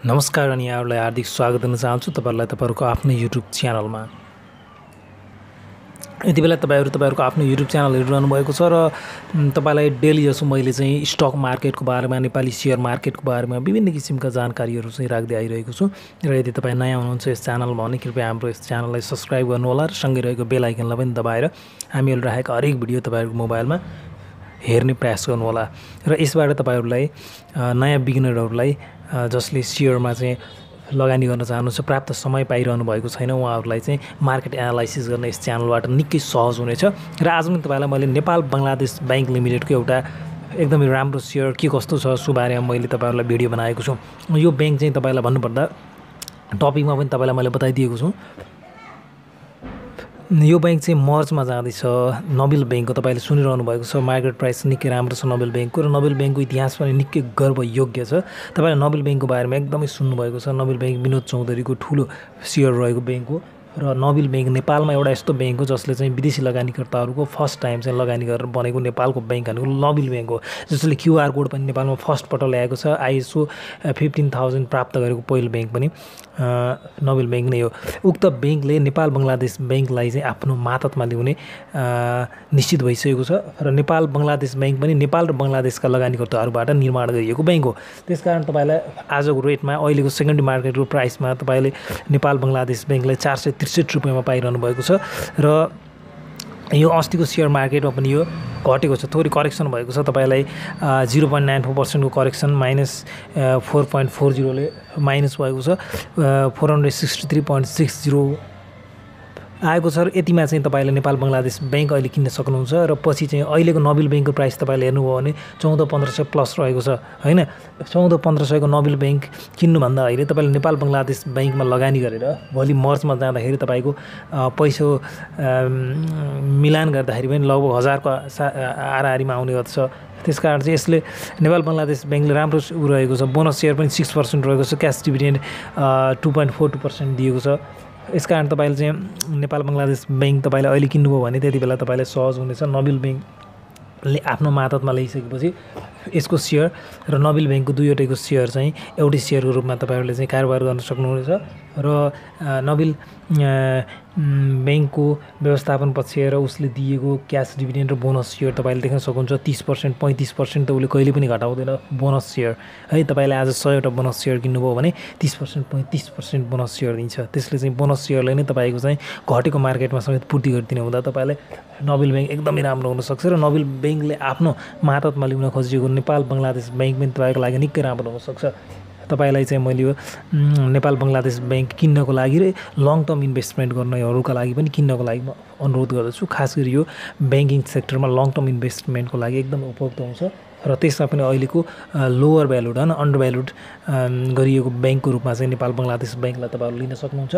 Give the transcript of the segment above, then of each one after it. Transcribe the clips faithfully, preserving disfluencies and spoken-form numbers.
नमस्कार अनि यहाँहरूलाई हार्दिक स्वागत गर्न चाहन्छु तपाईहरुलाई तपाईहरुको आफ्नो युट्युब च्यानलमा। यति बेला तपाईहरु तपाईहरुको आफ्नो युट्युब च्यानल हेरिरहनु भएको छ र तपाईलाई डेली जसो मैले चाहिँ स्टक मार्केटको बारेमा, नेपाली शेयर मार्केटको बारेमा विभिन्न किसिमका जानकारीहरु चाहिँ राख्दै आइरहेको छु। र यदि तपाई नयाँ हुनुहुन्छ यस च्यानलमा भने कृपया हाम्रो यस च्यानललाई सब्स्क्राइब गर्नु होला र सँगै रहेको बेल आइकनलाई पनि दबाएर हामीहरु राखेका हरेक भिडियो तपाईहरुको मोबाइलमा हेर्ने प्रयास गर्नु होला। र यसबाट तपाईहरुलाई नयाँ बिगिनरहरुलाई जसले शेयरमा चाहिँ लगानी गर्न चाहनुहुन्छ, प्राप्त समय पाइरहनु भएको छैन, उहाँहरूलाई चाहिँ मार्केट एनालाइसिस गर्न यस च्यानलबाट निकै सहज हुनेछ। र आज पनि तपाईलाई मैले नेपाल बङ्गलादेश बैंक लिमिटेडको एउटा एकदमै राम्रो शेयर के कस्तो छ सो बारेमा मैले तपाईहरुलाई भिडियो बनाएको छु। यो बैंक चाहिँ तपाईलाई भन्नुपर्दा टपिकमा पनि तपाईलाई मैले बताइदिएको छु। यो बैंक चाहिँ मर्जमा जाँदैछ नोबेल बैंकको। तपाईले सुनिरहनु भएको छ, मार्केट प्राइस निकै राम्रो छ नोबेल बैंकको र नोबेल बैंकको इतिहास पनि निकै गर्वयोग्य छ। तपाईले नोबेल बैंकको बारेमा एकदमै सुन्नु भएको छ। नोबेल बैंक विनोद चौधरीको ठुलो शेयर रहेको बैंक हो र नोबेल बैंक नेपालमा एउटा यस्तो बैंक हो जसले चाहिँ विदेशी लगानीकर्ताहरूको फर्स्ट टाइम चाहिँ लगानी गरेर बनेको नेपालको बैंक भनेको नोबेल बैंक हो। जसले क्यूआर कोड पनि नेपालमा फर्स्ट पटक ल्याएको छ। आइएसओ फिफ्टिन थाउजन्ड प्राप्त गरेको पहिलो बैंक पनि नोबेल बैंक नै हो। उक्त बैंकले नेपाल बङ्गलादेश बैंकलाई चाहिँ आफ्नो मातहतमा ल्याउने निश्चित भइसकेको छ र नेपाल बङ्गलादेश बैंक पनि नेपाल र बङ्गलादेशका लगानीकर्ताहरूबाट निर्माण गरिएको बैंक हो। त्यसकारण तपाईलाई आजको रेटमा अहिलेको सेकेन्डरी मार्केटको प्राइसमा तपाईले नेपाल बङ्गलादेश बैंकलाई चार सय त्रिसठी रुपियाँमा पाइरहनु भएको छ र यो अस्तिको शेयर मार्केटमा पनि यो घटेको छ, थोरै करेक्सन भएको छ। तपाईलाई जिरो पोइन्ट नाइन फोर पर्सेन्टको correction minus four point four जिरोले माइनस भएको छ, four hundred sixty three point six zero आएको छ। र यतिमा चाहिँ तपाईले नेपाल बङ्गलादेश बैंक अहिले किन्न सक्नुहुन्छ। र पछि चाहिँ अहिलेको नोबेल बैंकको प्राइस तपाईले हेर्नुभयो भने चौध पन्ध्र सय प्लस रहेको छ हैन। चौध पन्ध्र सयको नोबेल बैंक किन्नुभन्दा अहिले तपाईले नेपाल बङ्गलादेश बैंकमा लगानी गरेर भोलि मर्जमा जाँदाखेरि तपाईको पैसा मिलान गर्दाखेरि पनि लगभग हजारको आराआरीमा आउने गर्छ। त्यसकारण चाहिँ यसले नेपाल बङ्गलादेश बैंकले राम्रो रहेको छ। बोनस शेयर पनि सिक्स पर्सेन्ट रहेको छ। Cash dividend two point four two percent दिएको छ। यसकारण तपाईले चाहिँ नेपाल बङ्गलादेश बैंक तपाईले अहिले किन्नुभयो भने त्यति बेला तपाईलाई सहज हुनेछ। नोबेल बैंकले आफ्नो मातहतमा ल्याइसकेपछि यसको शेयर र नोबेल बैंकको दुईवटैको शेयर चाहिँ एउटै शेयरको रूपमा तपाईहरुले चाहिँ कारोबार गर्न सक्नुहुनेछ। र नोबेल बैंकको व्यवस्थापन पक्ष र उसले दिएको क्यास डिभिडेन्ड र बोनस शेयर तपाईले देख्न सक्नुहुन्छ। तीस पर्सेन्ट पैँतिस पर्सेन्ट त उसले कहिले पनि घटाउँदैन बोनस शेयर है। तपाईले आज सयवटा बोनस शेयर किन्नुभयो भने तीस पर्सेन्ट पैँतिस पर्सेन्ट बोनस शेयर दिन्छ। त्यसले चाहिँ बोनस शेयरले नै तपाईको चाहिँ घटेको मार्केटमा समेत पूर्ति गरिदिने हुँदा तपाईलाई नोबेल बैंक एकदमै राम्रो हुनसक्छ। र नोबेल बैंकले आफ्नो मातहतमा ल्याउन खोजेको नेपाल बङ्गलादेश बैंक पनि तपाईको लागि निकै राम्रो हुनसक्छ। तपाईलाई चाहिँ मैले यो नेपाल बङ्गलादेश बैंक किन्नको लागि र लङ टर्म इन्भेस्टमेन्ट गर्नेहरूका लागि पनि किन्नको लागि म अनुरोध गर्दछु। खास गरी यो ब्याङ्किङ सेक्टरमा लङ टर्म इन्भेस्टमेन्टको लागि एकदम उपयुक्त हुन्छ। र त्यसमा पनि अहिलेको लोवर भ्यालुड होइन अन्डर भ्यालुड गरिएको ब्याङ्कको रूपमा चाहिँ नेपाल बङ्गलादेश बैंकलाई तपाईहरु लिन सक्नुहुन्छ।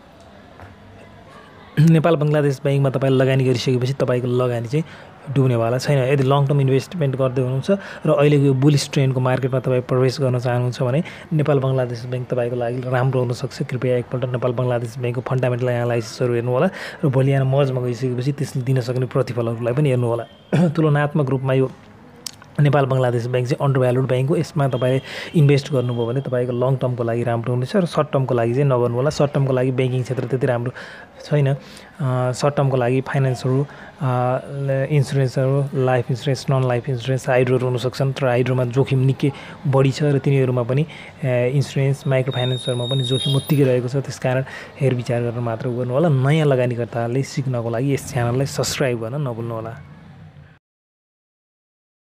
नेपाल बङ्गलादेश बैंकमा तपाईले लगानी गरिसकेपछि तपाईको लगानी चाहिँ डुब्नेवाला छैन। यदि लङ टर्म इन्भेस्टमेन्ट गर्दै हुनुहुन्छ र अहिलेको यो बुलिश ट्रेन्डको मार्केटमा तपाईँ प्रवेश गर्न चाहनुहुन्छ भने नेपाल बङ्गलादेश बैंक तपाईको लागि राम्रो हुनसक्छ। कृपया एकपल्ट नेपाल बङ्गलादेश बैंकको फन्डामेन्टल एनालाइसिसहरू हेर्नु होला र भोलि यहाँ मर्जमा गइसकेपछि त्यसले दिन सक्ने प्रतिफलहरूलाई पनि हेर्नु होला। तुलनात्मक रूपमा यो नेपाल बङ्गलादेश बैंक चाहिँ अन्डर भ्यालुड बैंक हो। यसमा तपाईले इन्भेस्ट गर्नुभयो भने तपाईको लङ टर्मको लागि राम्रो हुनेछ र सर्ट टर्मको लागि चाहिँ नगर्नु होला। सर्ट टर्मको लागि ब्याङ्किङ क्षेत्र त्यति राम्रो छैन। सर्ट टर्मको लागि फाइनेन्सहरू, इन्सुरेन्सहरू, life insurance, non life insurance, हाइड्रोहरू हुन सक्छन्। तर हाइड्रोमा जोखिम निकै बढी छ र तिनीहरूमा पनि इन्सुरेन्स माइक्रो फाइनेन्सहरूमा पनि जोखिम उत्तिकै रहेको छ। त्यसकारण हेरविचार गरेर मात्र गर्नु होला। नयाँ लगानीकर्ताहरूले सिक्नको लागि यस च्यानललाई सब्स्क्राइब गर्न नभुल्नु होला।